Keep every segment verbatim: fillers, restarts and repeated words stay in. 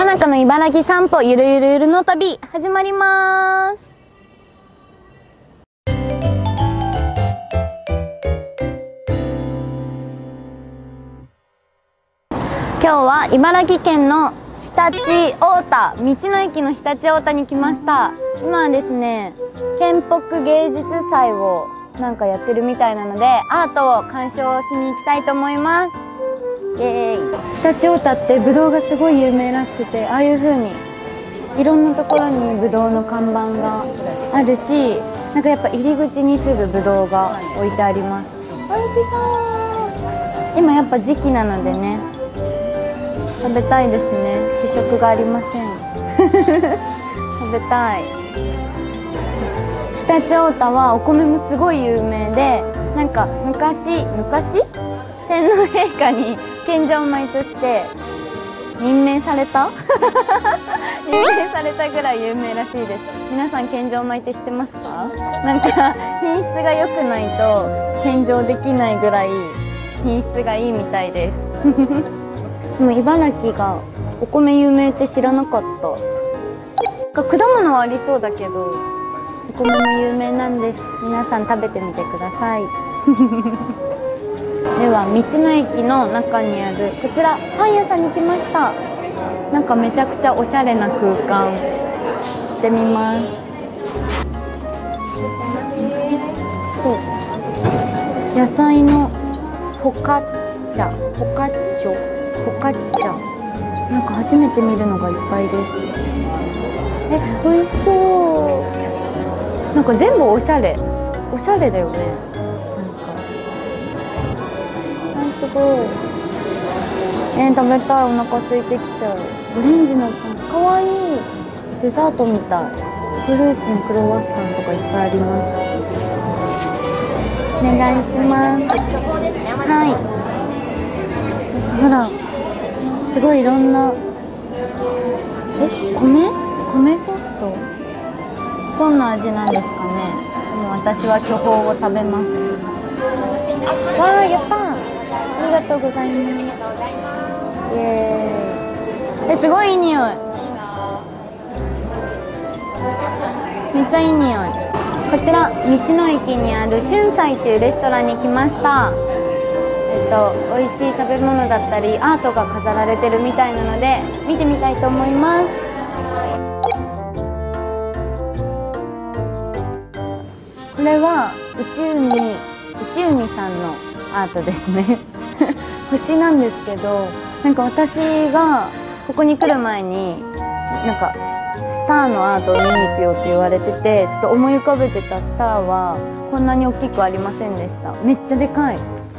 野中の茨城散歩ゆるゆるゆるの旅始まります。今日は茨城県の常陸太田、道の駅の常陸太田に来ました。今はですね、県北芸術祭をなんかやってるみたいなので、アートを鑑賞しに行きたいと思います。イエーイ。常陸太田ってぶどうがすごい有名らしくて、ああいう風にいろんなところにぶどうの看板があるし、なんかやっぱ入り口にすぐぶどうが置いてあります。美味しそう。今やっぱ時期なのでね、食べたいですね。試食がありません食べたい。常陸太田はお米もすごい有名で、なんか昔昔天皇陛下に献上米として任命された任命されたぐらい有名らしいです。皆さん献上米って知ってますか？なんか品質が良くないと献上できないぐらい品質がいいみたいですでも茨城がお米有名って知らなかった。果物はありそうだけどお米も有名なんです。皆さん食べてみてくださいでは道の駅の中にあるこちらパン屋さんに来ました。なんかめちゃくちゃおしゃれな空間。行ってみます。すごい野菜のフォカッチャフォカッチョフォカッチャ、なんか初めて見るのがいっぱいです。え、美味しそう。なんか全部おしゃれおしゃれだよね。すごい。えー、食べたい。お腹空いてきちゃう。オレンジのパンかわいい。デザートみたい。フルーツのクロワッサンとかいっぱいあります。お願いします。はい。ほらすごいいろんな。え、米米ソフトどんな味なんですかね。でも私は巨峰を食べます。わー、やったー。ありがとうございます。イエーイ。え、すごいいい匂い。めっちゃいい匂い。こちら道の駅にある春菜というレストランに来ました。えっと美味しい食べ物だったりアートが飾られてるみたいなので見てみたいと思います。これは宇宙に宇宙にさんのアートですね星なんですけど、なんか私がここに来る前になんかスターのアートを見に行くよって言われてて、ちょっと思い浮かべてたスターはこんなに大きくありませんでした。めっちゃでかい。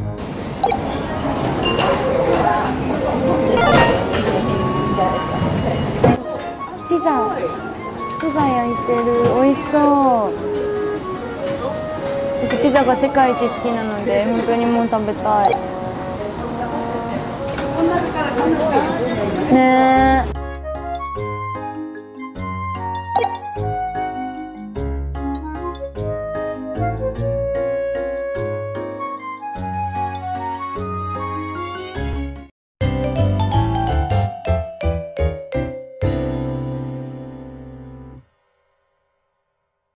ピザピザ焼いてる。美味しそう。僕ピザが世界一好きなので本当にもう食べたいねえ。